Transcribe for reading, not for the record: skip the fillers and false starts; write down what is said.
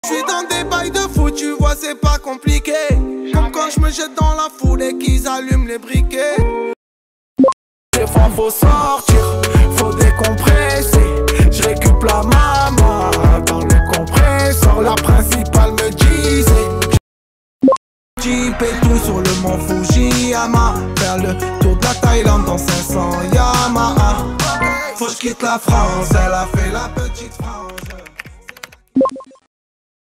J'suis dans des bails de fou, tu vois c'est pas compliqué. Comme quand je me jette dans la foule et qu'ils allument les briquets. Des fois faut sortir, faut décompresser. J'récup la maman dans le compresseur. La principale me disait Jeep et tout sur le mont Fujiyama. Faire le tour de la Thaïlande dans 500 Yamaha. Faut que j'quitte la France, elle a fait la petite France.